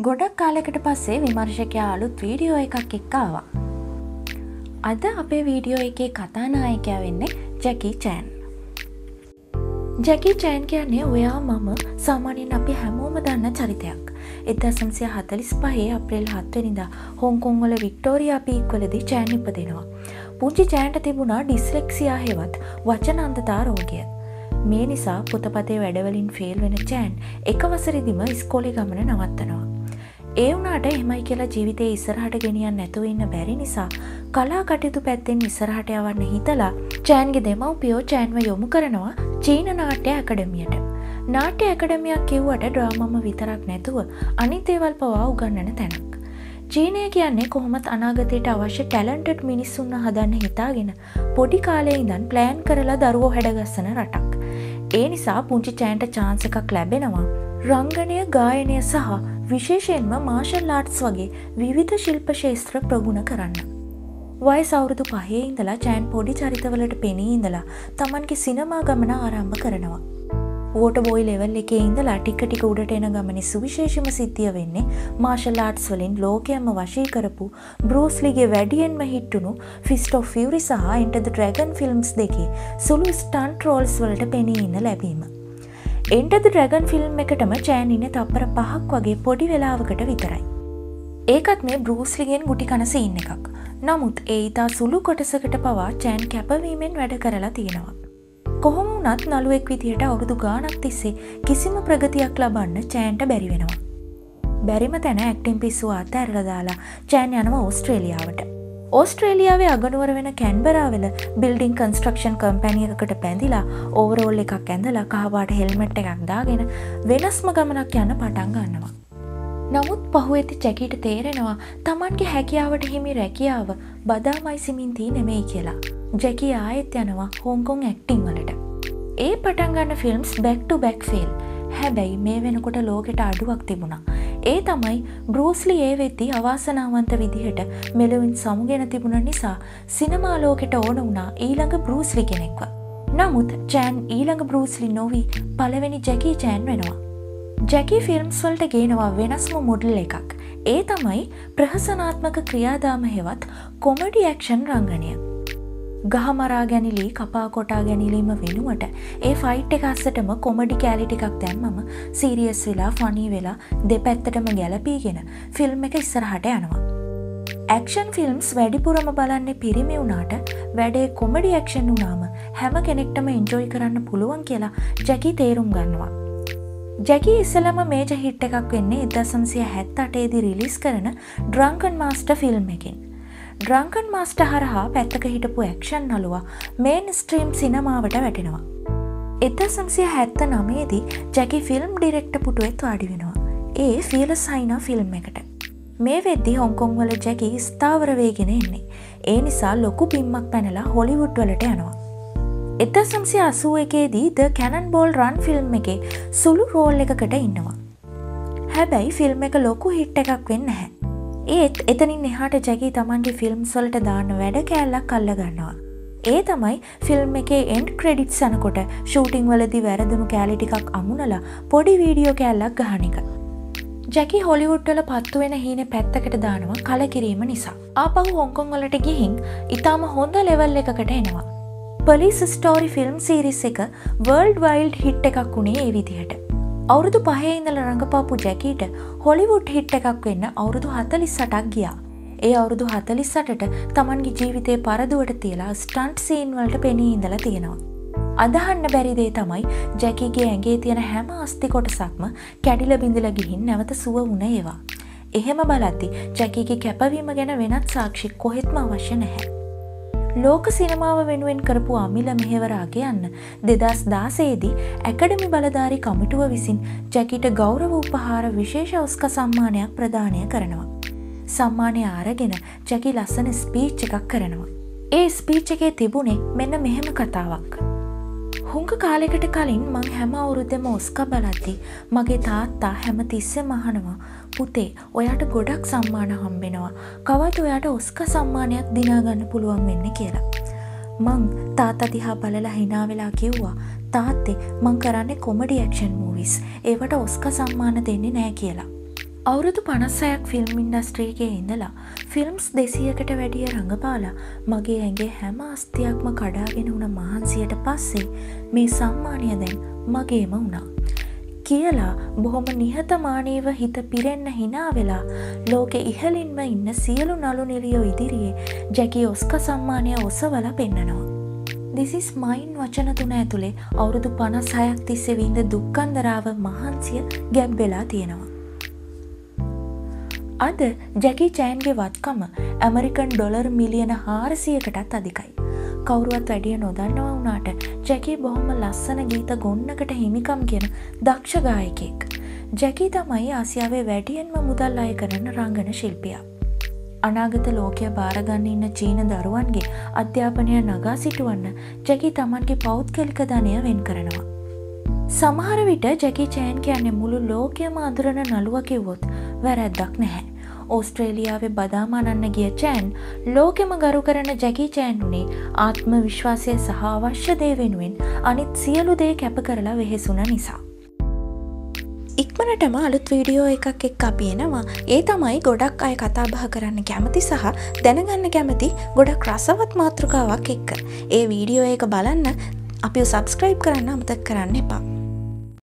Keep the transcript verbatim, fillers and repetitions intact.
ගොඩක් කාලයකට පස්සේ විමර්ශකයා අලුත් වීඩියෝ එකක් එක්ක ආවා. අද අපේ වීඩියෝ එකේ කතානායකයා වෙන්නේ ජැකී චෑන්. ජැකී චෑන් කියන්නේ ඔයා මම සාමාන්‍යයෙන් අපි හැමෝම දන්න චරිතයක්. එක්දාස් නවසිය හතළිස් පහේ අප්‍රේල් හත වෙනිදා හොංකොං වල වික්ටෝරියා පීක් වලදී චෑන් ඉපදෙනවා. පුංචි චෑන්ට තිබුණා ඩිස්ලෙක්සියා හෙවත් වචන අන්ධතා රෝගය. මේ නිසා පොතපතේ වැඩවලින් ෆේල් වෙන චෑන් එක වසරෙදිම ඉස්කෝලේ ගමන නවත්තනවා. ඒ වුණාට එහෙමයි කියලා ජීවිතේ ඉස්සරහට ගෙනියන්න නැතුව ඉන්න බැරි නිසා කලා කටයුතු පැත්තෙන් ඉස්සරහට යවන්න හිතලා චෑන්ගේ දෙමව්පියෝ චෑන්ව යොමු කරනවා චීන නාට්‍ය ඇකඩමියට. නාට්‍ය ඇකඩමියක් කිව්වට ඩ්‍රාමාම විතරක් නැතුව අනිත් දේවල් පවා උගන්වන තැනක්. චීනය කියන්නේ කොහොමත් අනාගතයට අවශ්‍ය ටැලන්ටඩ් මිනිස්සුන්ව හදන්න හිතාගෙන පොඩි කාලේ ඉඳන් ප්ලෑන් කරලා දරුවෝ හැඩගස්සන රටක්. ඒ නිසා පුංචි චෑන්ට chance එකක් ලැබෙනවා රංගනය, ගායනය සහ විශේෂයෙන්ම මාෂල් ආර්ට්ස් වගේ විවිධ ශිල්ප ශාස්ත්‍ර ප්‍රගුණ කරන්න. වයස අවුරුදු පහේ ඉඳලා චෑන් පොඩි චරිතවලට පෙනී ඉඳලා තමන්ගේ සිනමා ගමන ආරම්භ කරනවා. වෝටර් බෝයි ලෙවල් එකේ ඉඳලා ටික ටික උඩට එන ගමනේ සුවිශේෂම සිද්ධිය වෙන්නේ මාෂල් ආර්ට්ස් වලින් ලෝකයම වශී කරපු බෲස් ලීගේ වැඩියෙන්ම හිට් වුණු ෆිස්ට් ඔෆ් ෆියුරි සහ එන්ටර් ද ඩ්‍රැගන් ෆිල්ම්ස් දෙකේ සුළු ස්ටන්ට් රෝල්ස් වලට පෙනී ඉන්න ලැබීම. එන්ටර් ද ඩ්‍රැගන් ෆිල්ම් එකටම චෑන් ඉන්නේ තප්පර පහක් වගේ පොඩි වෙලාවකට විතරයි. ඒකත් මේ බෲස් ලීගෙන් ගුටි කන සීන් එකක්. නමුත් ඒ ඊටා සුළු කොටසකට පවා චෑන් කැපවීමෙන් වැඩ කරලා තියෙනවා. කොහොම වුණත් නළුවෙක් විදියට අවුරුදු ගාණක් තිස්සේ කිසිම ප්‍රගතියක් ලබන්න චෑන්ට බැරි වෙනවා. බැරිම තැන ඇක්ටිං පිස්සුව අතහැරලා දාලා චෑන් යනවා ඕස්ට්‍රේලියාවට. ඕස්ට්‍රේලියාවේ අගනුවර වෙන කැන්බරාවල බිල්ඩින් කන්ස්ට්‍රක්ෂන් කම්පැනි එකකට පැඳිලා ඕවරෝල් එකක් ඇඳලා කහපාට හෙල්මට් එකක් දාගෙන වෙනස්ම ගමනක් යන්න පටන් ගන්නවා. නමුත් පහුවෙති ජැකීට තේරෙනවා තමන්ගේ හැකියාවට හිමි රැකියාව බදාමයි සිමින්ති නෙමෙයි කියලා. ජැකී ආයෙත් යනවා හොංකොං ඇක්ටිං වලට. ඒ පටන් ගන්න films back to back fail. හැබැයි මේ වෙනකොට ලෝකෙට අඩුවක් තිබුණා. ඒ තමයි බෲස් ලී ඒ වෙද්දී අවාසනාවන්ත විදිහට මෙලොවින් සමුගෙන තිබුණ නිසා සිනමා ලෝකෙට ඕන වුණා ඊළඟ බෲස් ලී කෙනෙක්ව. නමුත් චෑන් ඊළඟ බෲස් ලී නොවි පළවෙනි ජැකී චෑන් වෙනවා. ජැකී ෆිල්ම්ස් වලට ගේනවා වෙනස්ම මොඩල් එකක්. ඒ තමයි ප්‍රහසනාත්මක ක්‍රියාදාම හෙවත් කොමඩි ඇක්ෂන් රංගනය. ගහමරා ගැනිලි කපා කොටා ගැනීම වෙනුවට ඒ ෆයිට් එක අස්සටම කොමඩි කැලි ටිකක් දැම්මම සීරියස් වෙලා ෆනි වෙලා දෙපැත්තටම ගැලපීගෙන ෆිල්ම් එක ඉස්සරහට යනවා. ඇක්ෂන් ෆිල්ම්ස් වැඩිපුරම බලන්නේ පිරිමි වුණාට වැඩේ කොමඩි ඇක්ෂන් වුණාම හැම කෙනෙක්ටම එන්ජොයි කරන්න පුළුවන් කියලා ජැකී තේරුම් ගන්නවා. ජැකී ඉස්සෙල්ලාම මේජර් හිට් එකක් වෙන්නේ එක්දාස් නවසිය හැත්තඅටේ දී රිලීස් කරන ඩ්‍රංකන් මාස්ටර් ෆිල්ම් එකෙන්. ඩ්‍රංකන් මාස්ටර් හරහා පැත්තක හිටපු ඇක්ෂන් නළුවා මේන් ස්ට්‍රීම් සිනමාවට වැටෙනවා. එක්දාස් නවසිය හැත්තනවය දී ජැකී ෆිල්ම් ඩිරෙක්ටර් පුටුවෙත් වාඩි වෙනවා. ඒ ෆීලස් හයිනා ෆිල්ම් එකට. මේ වෙද්දී හොංකොං වල ජැකී ස්ථාවර වෙගෙන එන්නේ. ඒ නිසා ලොකු බිම්මක් පැනලා හොලිවුඩ් වලට යනවා. එක්දාස් නවසිය අසූ එකේ දී ද කැනන්බෝල් රන් ෆිල්ම් එකේ සුළු රෝල් එකකට ඉන්නවා. හැබැයි ෆිල්ම් එක ලොකු හිට් එකක් වෙන්නේ නැහැ. ඒත් එතනින් එහාට ජැකී තමන්ගේ ෆිල්ම්ස් වලට දාන්න වැඩ කෑල්ලක් අල්ල ගන්නවා. ඒ තමයි ෆිල්ම් එකේ එන්ඩ් ක්‍රෙඩිට්ස් යනකොට ෂූටිං වලදී වැරදුණු කෑලි ටිකක් අමුණලා පොඩි වීඩියෝ කෑල්ලක් ගහන එක. ජැකී හොලිවුඩ් වල පත්තු වෙන හීනේ පැත්තකට දානවා කලකිරීම නිසා. ආපහු හොංකොං වලට ගිහින් ඊටාම හොඳ ලෙවල් එකකට එනවා. පොලිස් ස්ටෝරි ෆිල්ම් සීරීස් එක වර්ල්ඩ් වයිඩ් හිට් එකක් උනේ ඒ විදිහට. අවුරුදු පහේ ඉඳලා රඟපාපු ජැකීට හොලිවුඩ් හිට් එකක් වෙන්න අවුරුදු හතළිස් අටක් ගියා. ඒ අවුරුදු හතළිස් අටට තමන්ගේ ජීවිතේ පරදුවට තියලා ස්ටන්ට් සීන් වලට පෙනී ඉඳලා තියෙනවා. අදහන්න බැරි දේ තමයි ජැකීගේ ඇඟේ තියෙන හැම අස්ථි කොටසක්ම කැඩිලා බිඳලා ගිහින් නැවත සුව වුණ ඒවා. එහෙම බලද්දි ජැකීගේ කැපවීම ගැන වෙනත් සාක්ෂි කොහෙත්ම අවශ්‍ය නැහැ. ලෝක සිනමාව වෙනුවෙන් කරපු අමිල මෙහෙවර අගයන්න දෙදාස් දාසයේ දී ඇකඩමි බලධාරී කමිටුව විසින් ජැකීට ගෞරව උපහාර විශේෂ ඔස්කා සම්මානයක් ප්‍රදානය කරනවා. සම්මානය අරගෙන ජැකී ලස්සන ස්පීච් එකක් කරනවා. ඒ ස්පීච් එකේ තිබුණේ මෙන්න මෙහෙම කතාවක්. හුඟ කාලෙකට කලින් මං හැම අවුරුද්දෙම ඔස්කා බලද්දි මගේ තාත්තා හැම තිස්සෙම අහනවා පුතේ ඔයාට ගොඩක් සම්මාන හම්බෙනවා. කවද ඔයාට ඔස්කා සම්මානයක් දිනා ගන්න පුළුවන් වෙන්නේ කියලා. මං තාත්තා දිහා බලලා hina වෙලා කිව්වා තාත්තේ මං කරන්නේ කොමඩි ඇක්ෂන් මූවිස්. ඒවට ඔස්කා සම්මාන දෙන්නේ නැහැ කියලා. අවුරුදු පනස්සයක් ෆිල්ම් ඉන්ඩස්ට්‍රීගේ ඉඳලා ෆිල්ම්ස් දෙසීයකට වැඩිය රඟපාලා මගේ ඇගේ හැම අස්තියක්ම කඩාගෙන වුණ මහන්සියට පස්සේ මේ සම්මානය දැන් මගේම වුණා කියලා බොහොම නිහතමානීව හිත පිරෙන්න හිනා වෙලා ලෝකෙ ඉහළින්ම ඉන්න සියලු නළු නිළියෝ ඉදිරියේ ජැකි ඔස්කා සම්මානය ඔසවලා පෙන්නනවා. This is mine වචන තුන ඇතුලේ අවුරුදු පනස්හයක් තිස්සේ විඳ දුක්ඛන්දරාව මහන්සිය ගැබ් වෙලා තියෙනවා. අද ජැකි චෑන්ගේ වත්කම ඇමරිකන් ඩොලර් මිලියන හාරසියකටත් අධිකයි. කවුරුවත් වැඩිය නොදන්නවා වුණාට ජැකි බොහොම ලස්සන ගීත ගොන්නකට හිමිකම් කියන දක්ෂ ගායකයෙක්. ජැකි තමයි ආසියාවේ වැඩියෙන්ම මුදල් අය කරන රංගන ශිල්පියා. අනාගත ලෝකය බාරගන්න ඉන්න චීන දරුවන්ගේ අධ්‍යාපනය නගා සිටුවන්න ජැකි තමන්ගේ පෞද්ගලික ධනය වෙන් කරනවා. සමහර විට ජැකි චෑන් කියන්නේ මුළු ලෝකයම අඳුරන නළුවා කිව්වොත් වැරැද්දක් නැහැ. ඕස්ට්‍රේලියාවේ බදාම අනන්න ගිය චෑන් ලෝකෙම ගරු කරන ජැකි චෑන් උනේ ආත්ම විශ්වාසය සහ අවශ්‍ය දේ වෙනුවෙන් අනිත් සියලු දේ කැප කරලා වෙහෙසුණ නිසා. ඉක්මනටම අලුත් වීඩියෝ එකක් එක්ක අපි එනවා. ඒ තමයි ගොඩක් අය කතා බහ කරන්න කැමති සහ දැනගන්න කැමති ගොඩක් රසවත් මාතෘකාවක් එක්ක. ඒ වීඩියෝ එක බලන්න අපිව සබ්ස්ක්‍රයිබ් කරන්න අමතක කරන්න එපා.